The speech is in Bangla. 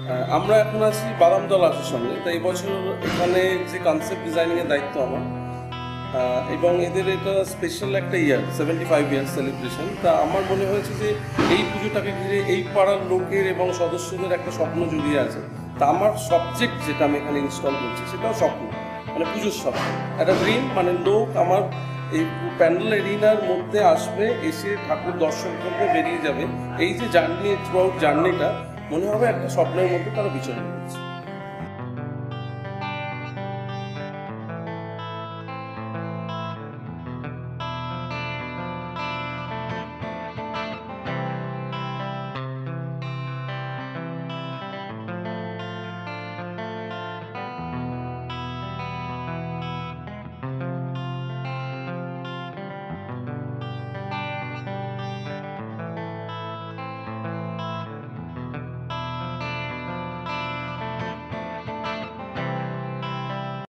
আমরা এখন আছি বাদামতলা আশার সঙ্গে। তাই এবছর এখানে যে কনসেপ্ট ডিজাইনিংয়ের দায়িত্ব আমার, এবং এদের এটা স্পেশাল একটা ইয়ার 75 ইয়ার সেলিব্রেশন। তা আমার মনে হয়েছে যে এই পুজোটাকে ঘিরে এই পাড়ার লোকের এবং সদস্যদের একটা স্বপ্ন জড়িয়ে আছে। তা আমার সাবজেক্ট যেটা আমি এখানে ইনস্টল করছি সেটাও স্বপ্ন, মানে পুজোর স্বপ্ন, একটা ড্রিম। মানে লোক আমার এই প্যান্ডেল এরিনার মধ্যে আসবে, এসে ঠাকুর দর্শন করবে, বেরিয়ে যাবে। এই যে জার্নি, থ্রু আউট জার্নিটা মনে হবে একটা স্বপ্নের মধ্যে তারা বিচরণ করছে।